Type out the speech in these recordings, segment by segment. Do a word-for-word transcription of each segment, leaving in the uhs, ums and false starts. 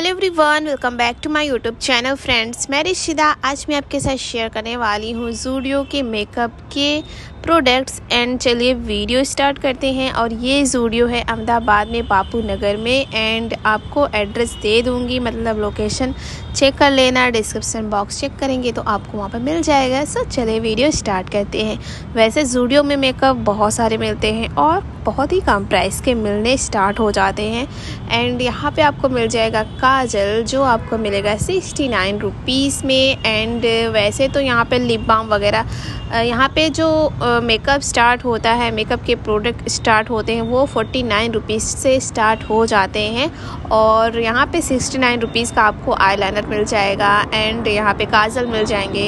Hello everyone, welcome back to my YouTube channel friends. मैं रिशिदा आज मैं आपके साथ शेयर करने वाली हूँ ज़ूडियो के मेकअप के प्रोडक्ट्स। एंड चलिए वीडियो स्टार्ट करते हैं। और ये ज़ूडियो है अहमदाबाद में, बापू नगर में। एंड आपको एड्रेस दे दूँगी, मतलब लोकेशन चेक कर लेना, डिस्क्रिप्शन बॉक्स चेक करेंगे तो आपको वहाँ पर मिल जाएगा। सो चलिए वीडियो स्टार्ट करते हैं। वैसे ज़ूडियो में मेकअप बहुत सारे मिलते हैं और बहुत ही कम प्राइस के मिलने स्टार्ट हो जाते हैं। एंड यहाँ पे आपको मिल जाएगा काजल, जो आपको मिलेगा सिक्सटी नाइन रुपीज़ में। एंड वैसे तो यहाँ पे लिप बाम वगैरह, यहाँ पे जो मेकअप स्टार्ट होता है, मेकअप के प्रोडक्ट स्टार्ट होते हैं वो फोर्टी नाइन रुपीज़ से स्टार्ट हो जाते हैं। और यहाँ पे सिक्सटी नाइन रुपीज़ का आपको आईलाइनर मिल जाएगा। एंड यहाँ पे काजल मिल जाएंगे।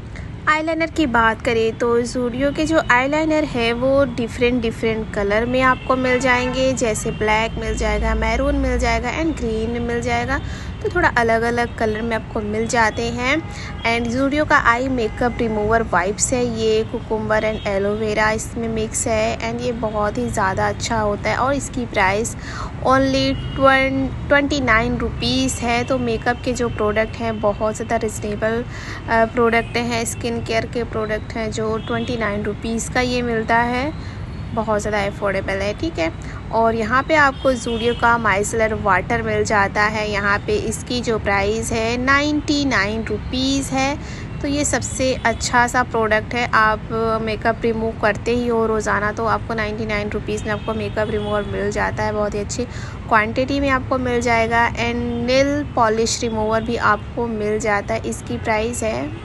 आईलाइनर की बात करें तो ज़ूडियो के जो आईलाइनर है वो डिफरेंट डिफरेंट कलर में आपको मिल जाएंगे। जैसे ब्लैक मिल जाएगा, मैरून मिल जाएगा एंड ग्रीन मिल जाएगा। तो थोड़ा अलग अलग कलर में आपको मिल जाते हैं। एंड ज़ूडियो का आई मेकअप रिमूवर वाइप्स है, ये कुकुम्बर एंड एलोवेरा इसमें मिक्स है। एंड ये बहुत ही ज़्यादा अच्छा होता है और इसकी price only twenty nine rupees है। तो मेकअप के जो प्रोडक्ट हैं बहुत ज़्यादा रिजनेबल प्रोडक्ट हैं। स्किन केयर के प्रोडक्ट हैं जो ट्वेंटी नाइन रुपीज़ का ये मिलता है, बहुत ज़्यादा अफोर्डेबल है, ठीक है। और यहाँ पे आपको ज़ूडियो का माइसलर वाटर मिल जाता है। यहाँ पे इसकी जो प्राइस है नाइन्टी नाइन रुपीज़ है। तो ये सबसे अच्छा सा प्रोडक्ट है। आप मेकअप रिमूव करते ही हो रोज़ाना तो आपको नाइन्टी नाइन रुपीज़ में आपको मेकअप रिमूवर मिल जाता है, बहुत ही अच्छी क्वांटिटी में आपको मिल जाएगा। एंड नेल पॉलिश रिमूवर भी आपको मिल जाता है। इसकी प्राइस है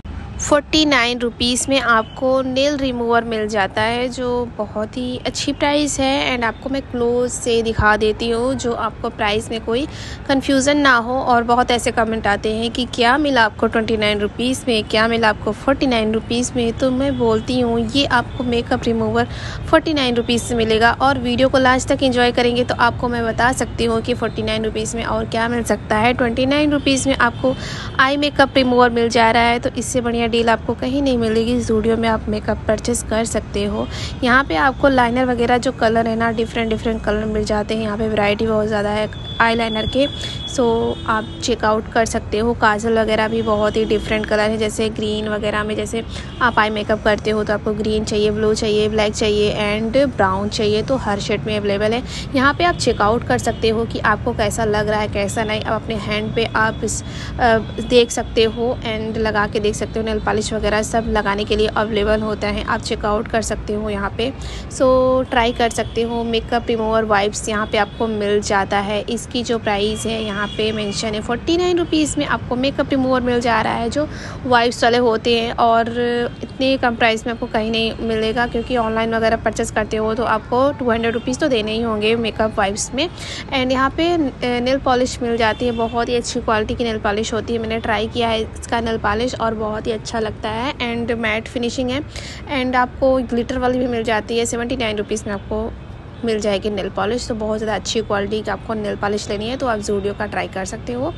फोर्टी नाइन रुपीज़ में आपको नेल रिमूवर मिल जाता है, जो बहुत ही अच्छी प्राइस है। एंड आपको मैं क्लोज से दिखा देती हूँ जो आपको प्राइस में कोई कंफ्यूजन ना हो। और बहुत ऐसे कमेंट आते हैं कि क्या मिला आपको ट्वेंटी नाइन रुपीज़ में, क्या मिला आपको फोर्टी नाइन रुपीज़ में। तो मैं बोलती हूँ ये आपको makeup remover forty nine rupees से मिलेगा। और वीडियो को लास्ट तक एंजॉय करेंगे तो आपको मैं बता सकती हूँ कि फोर्टी नाइन रुपीज़ में और क्या मिल सकता है। ट्वेंटी नाइन रुपीज़ में आपको आई मेकअप रिमूवर मिल जा रहा है, तो इससे बढ़िया डील आपको कहीं नहीं मिलेगी। ज़ूडियो में आप मेकअप परचेस कर सकते हो। यहाँ पे आपको लाइनर वगैरह जो कलर है ना, डिफरेंट डिफरेंट कलर मिल जाते हैं। यहाँ पे वैरायटी बहुत ज़्यादा है आईलाइनर के, सो आप चेकआउट कर सकते हो। काजल वगैरह भी बहुत ही डिफरेंट कलर है, जैसे ग्रीन वगैरह में, जैसे आप आई मेकअप करते हो तो आपको ग्रीन चाहिए, ब्लू चाहिए, ब्लैक चाहिए एंड ब्राउन चाहिए, तो हर शेड में अवेलेबल है। यहाँ पे आप चेकआउट कर सकते हो कि आपको कैसा लग रहा है कैसा नहीं। अब अपने हैंड पे आप इस आ, देख सकते हो एंड लगा के देख सकते हो। नेल पॉलिश वगैरह सब लगाने के लिए अवेलेबल होता है, आप चेकआउट कर सकते हो यहाँ पे। सो ट्राई कर सकते हो। मेकअप रिमूवर वाइप्स यहाँ पे आपको मिल जाता है। इसकी जो प्राइस है यहाँ पे मेंशन है फोर्टी नाइन रुपीज़ में आपको मेकअप रिमूवर मिल जा रहा है, जो वाइप्स वाले होते हैं। और इतने कम प्राइस में आपको कहीं नहीं मिलेगा, क्योंकि ऑनलाइन वगैरह परचेस करते हो तो आपको टू हंड्रेड रुपीज़ तो देने ही होंगे मेकअप वाइप्स में। एंड यहाँ पे नेल पॉलिश मिल जाती है, बहुत ही अच्छी क्वालिटी की नेल पॉलिश होती है। मैंने ट्राई किया है इसका नेल पॉलिश और बहुत ही अच्छा लगता है। एंड मैट फिनिशिंग है। एंड आपको ग्लिटर वाली भी मिल जाती है, सेवेंटी नाइन रुपीज़ में आपको मिल जाएगी नेल पॉलिश। तो बहुत ज़्यादा अच्छी क्वालिटी की आपको नेल पॉलिश लेनी है तो आप ज़ूडियो का ट्राई कर सकते हो।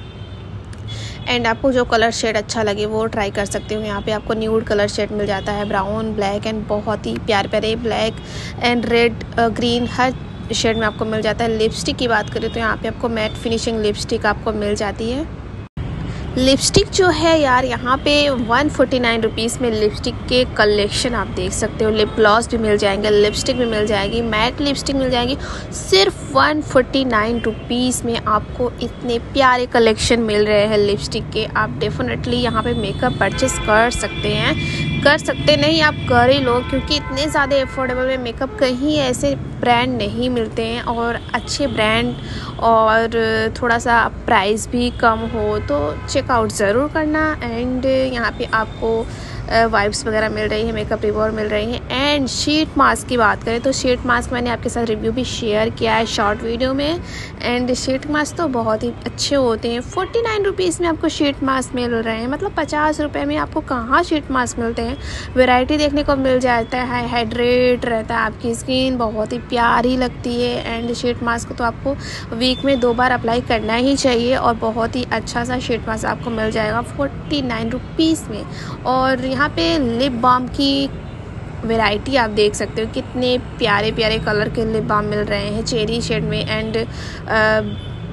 एंड आपको जो कलर शेड अच्छा लगे वो ट्राई कर सकते हो। यहाँ पे आपको न्यूड कलर शेड मिल जाता है, ब्राउन, ब्लैक एंड बहुत ही प्यारे प्यारे ब्लैक एंड रेड, ग्रीन, हर शेड में आपको मिल जाता है। लिपस्टिक की बात करें तो यहाँ पे आपको मैट फिनिशिंग लिपस्टिक आपको मिल जाती है। लिपस्टिक जो है यार, यहाँ पे वन फोर्टी नाइन रुपीज़ में लिपस्टिक के कलेक्शन आप देख सकते हो। लिप ग्लॉस भी मिल जाएंगे, लिपस्टिक भी मिल जाएगी, मैट लिपस्टिक मिल जाएगी। सिर्फ वन फोर्टी नाइन रुपीज़ में आपको इतने प्यारे कलेक्शन मिल रहे हैं लिपस्टिक के। आप डेफिनेटली यहाँ पे मेकअप परचेस कर सकते हैं, कर सकते नहीं आप कर ही लो, क्योंकि इतने ज़्यादा अफोर्डेबल में मेकअप कहीं ऐसे ब्रांड नहीं मिलते हैं। और अच्छे ब्रांड और थोड़ा सा प्राइस भी कम हो तो चेकआउट ज़रूर करना। एंड यहाँ पे आपको वाइप्स वगैरह मिल रही है, मेकअप रिमूवर मिल रही हैं। एंड शीट मास्क की बात करें तो शीट मास्क मैंने आपके साथ रिव्यू भी शेयर किया है शॉर्ट वीडियो में। एंड शीट मास्क तो बहुत ही अच्छे होते हैं। फोर्टी नाइन रुपीज़ में आपको शीट मास्क मिल रहे हैं, मतलब पचास रुपये में आपको कहाँ शीट मास्क मिलते हैं। वैरायटी देखने को मिल जाता है, हाइड्रेट रहता है, आपकी स्किन बहुत ही प्यारी लगती है। एंड शीट मास्क तो आपको वीक में दो बार अप्लाई करना ही चाहिए और बहुत ही अच्छा सा शीट मास्क आपको मिल जाएगा फोर्टी नाइन रुपीज़ में। और यहाँ पे लिप बाम की वैरायटी आप देख सकते हो, कितने प्यारे प्यारे कलर के लिप बाम मिल रहे हैं चेरी शेड में एंड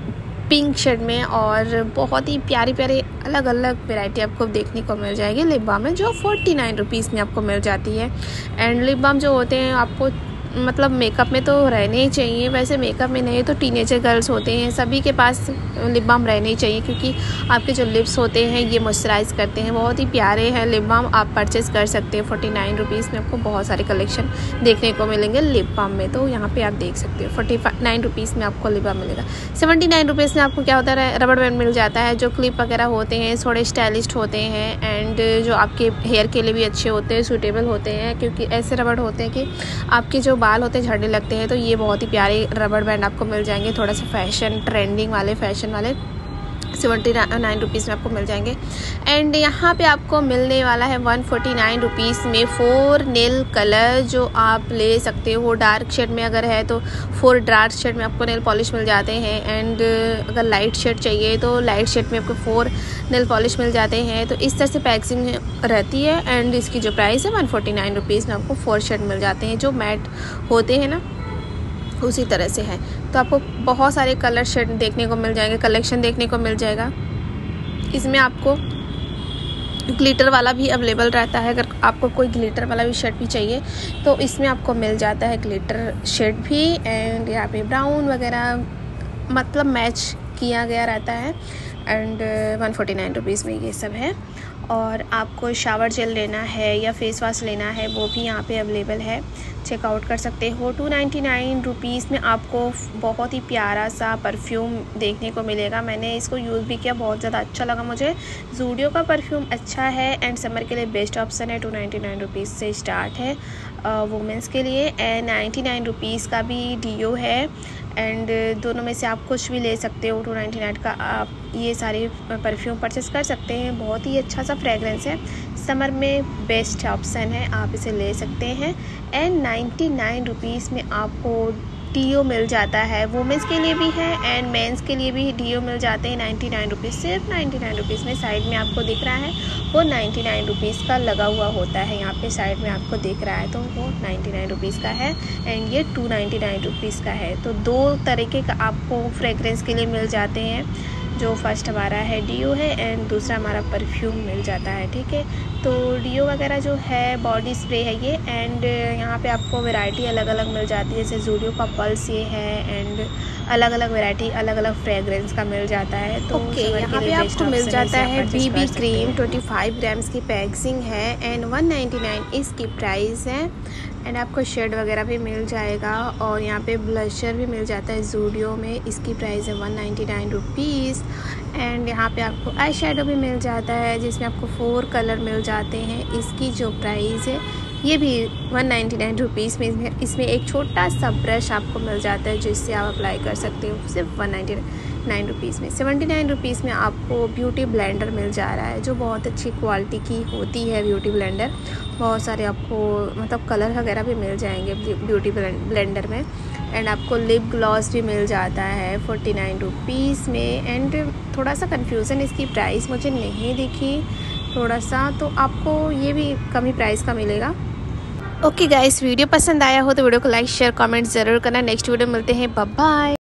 पिंक शेड में, और बहुत ही प्यारी प्यारी अलग अलग वैरायटी आपको देखने को मिल जाएगी लिप बाम में, जो फोर्टी नाइन रुपीज़ में आपको मिल जाती है। एंड लिप बाम जो होते हैं आपको मतलब मेकअप में तो रहने ही चाहिए, वैसे मेकअप में नहीं तो टीनेजर गर्ल्स होते हैं सभी के पास लिप बाम रहने ही चाहिए, क्योंकि आपके जो लिप्स होते हैं ये मॉइस्चराइज करते हैं। बहुत ही प्यारे हैं लिप बाम, आप परचेस कर सकते हैं। फोर्टी नाइन रुपीज़ में आपको बहुत सारे कलेक्शन देखने को मिलेंगे लिप बाम में, तो यहाँ पे आप देख सकते हो फोर्टी नाइन रुपीज़ में आपको लिप बाम मिलेगा। सेवेंटी नाइन रुपीज़ में आपको क्या होता है, रबड़ बैंड मिल जाता है, जो क्लिप वगैरह होते हैं थोड़े स्टाइलिस्ट होते हैं, एंड जो आपके हेयर के लिए भी अच्छे होते हैं, सूटेबल होते हैं, क्योंकि ऐसे रबड़ होते हैं कि आपके जो बाल होते हैं झड़ने लगते हैं। तो ये बहुत ही प्यारे रबड़ बैंड आपको मिल जाएंगे, थोड़ा सा फैशन ट्रेंडिंग वाले फैशन वाले सेवेंटी नाइन रुपीज़ में आपको मिल जाएंगे। एंड यहाँ पे आपको मिलने वाला है वन फोर्टी नाइन रुपीज़ में फोर नेल कलर, जो आप ले सकते हो। डार्क शेड में अगर है तो फोर डार्क शेड में आपको नेल पॉलिश मिल जाते हैं, एंड अगर लाइट शेड चाहिए तो लाइट शेड में आपको फोर नेल पॉलिश मिल जाते हैं। तो इस तरह से पैकिंग रहती है, एंड इसकी जो प्राइस है वन फोर्टी नाइन रुपीज़ में आपको फोर शेड मिल जाते हैं, जो मैट होते हैं ना उसी तरह से है। तो आपको बहुत सारे कलर शेड देखने को मिल जाएंगे, कलेक्शन देखने को मिल जाएगा। इसमें आपको ग्लिटर वाला भी अवेलेबल रहता है, अगर आपको कोई ग्लिटर वाला भी शेड भी चाहिए तो इसमें आपको मिल जाता है ग्लिटर शेड भी। एंड यहाँ पे ब्राउन वगैरह मतलब मैच किया गया रहता है, and one forty nine rupees में ये सब है। और आपको शावर जेल लेना है या फेस वॉश लेना है वो भी यहाँ पे अवेलेबल है, चेकआउट कर सकते हो। टू नाइन्टी नाइन रुपीज़ में आपको बहुत ही प्यारा सा परफ्यूम देखने को मिलेगा। मैंने इसको यूज़ भी किया, बहुत ज़्यादा अच्छा लगा मुझे। ज़ूडियो का परफ्यूम अच्छा है एंड समर के लिए बेस्ट ऑप्शन है। टू नाइन्टी नाइन रुपीज़ से स्टार्ट है वुमेंस के लिए, एंड नाइन्टी नाइन रुपीज़ का भी डीओ है, एंड दोनों में से आप कुछ भी ले सकते हो। टू नाइन्टी नाइन का आप ये सारे परफ्यूम परचेस कर सकते हैं। बहुत ही अच्छा सा फ्रेगरेंस है, समर में बेस्ट ऑप्शन है, आप इसे ले सकते हैं। एंड नाइन्टी नाइन रुपीज़ में आपको डीओ मिल जाता है, वुमेंस के लिए भी है एंड मेंस के लिए भी डीओ मिल जाते हैं नाइन्टी नाइन रुपीज़, सिर्फ नाइन्टी नाइन रुपीज़ में। साइड में आपको दिख रहा है वो नाइन्टी नाइन रुपीज़ का लगा हुआ होता है, यहाँ पे साइड में आपको दिख रहा है तो वो नाइन्टी नाइन रुपीज़ का है, एंड ये टू नाइन्टी नाइन रुपीज़ का है। तो दो तरीके का आपको फ्रेगरेंस के लिए मिल जाते हैं, जो फर्स्ट हमारा है डीओ है एंड दूसरा हमारा परफ्यूम मिल जाता है, ठीक है। तो डीओ वगैरह जो है बॉडी स्प्रे है ये, एंड यहाँ पे आपको वैरायटी अलग अलग मिल जाती है, जैसे ज़ूडियो का पल्स ये है, एंड अलग अलग वैरायटी अलग अलग फ्रेगरेंस का मिल जाता है। तो ओके okay, यहाँ पे आपको मिल जाता है BB cream twenty five grams की पैकिंग है एंड वन नाइन्टी नाइन इसकी प्राइस है, एंड आपको शेड वगैरह भी मिल जाएगा। और यहाँ पे ब्लशर भी मिल जाता है ज़ूडियो में, इसकी प्राइस है one ninety nine rupees. And यहाँ पे आपको आई शेडो भी मिल जाता है जिसमें आपको फोर कलर मिल जाते हैं, इसकी जो प्राइस है ये भी वन नाइन्टी नाइन रुपीज़ में। इसमें एक छोटा सा ब्रश आपको मिल जाता है जिससे आप अप्लाई कर सकते हो, सिर्फ वन नाइन्टी नाइन रुपीज़ में। सेवेंटी नाइन रुपीज़ में आपको ब्यूटी ब्लेंडर मिल जा रहा है, जो बहुत अच्छी क्वालिटी की होती है ब्यूटी ब्लेंडर। बहुत सारे आपको मतलब कलर वगैरह भी मिल जाएंगे ब्यूटी ब्लेंडर में। एंड आपको लिप ग्लॉस भी मिल जाता है फोर्टी नाइन रुपीज़ में। एंड थोड़ा सा कन्फ्यूज़न इसकी प्राइस मुझे नहीं दिखी थोड़ा सा, तो आपको ये भी कम ही प्राइस का मिलेगा। ओके गाइस, वीडियो पसंद आया हो तो वीडियो को लाइक शेयर कमेंट ज़रूर करना। नेक्स्ट वीडियो मिलते हैं, बाय बाय।